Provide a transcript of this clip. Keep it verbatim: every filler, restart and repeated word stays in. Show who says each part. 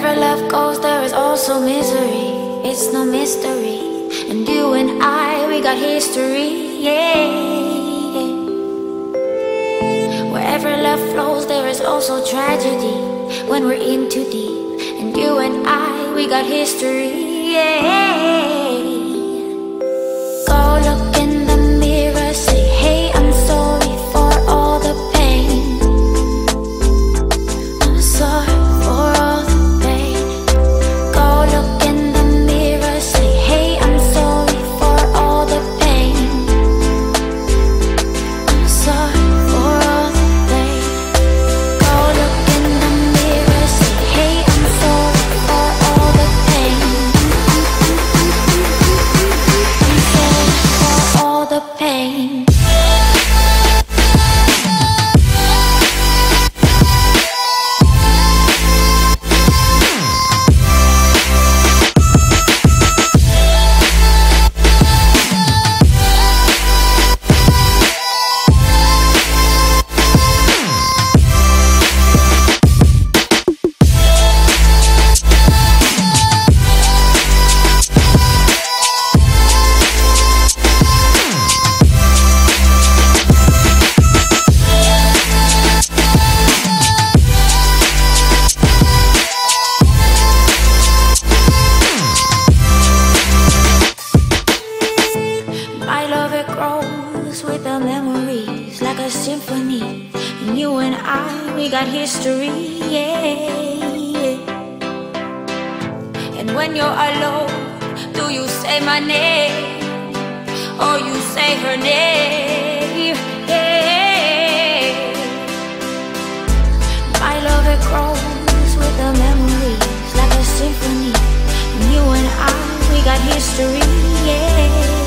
Speaker 1: Wherever love goes, there is also misery. It's no mystery. And you and I, we got history, yeah. Wherever love flows, there is also tragedy when we're in too deep. And you and I, we got history, yeah. Go look in the mirror, say, hey, I'm sorry for all the pain. I'm sorry for all the pain. Go look in the mirror, say, hey, I'm sorry for all the pain. I'm sorry for all the pain. Go look in the mirror, say, hey, I'm sorry for all the pain. I'm sorry for all the pain. My love, it grows with the memories like a symphony. And you and I, we got history, yeah. And when you're alone, do you say my name or you say her name? Yeah. My love, it grows with the memories like a symphony. And you and I, we got history, yeah.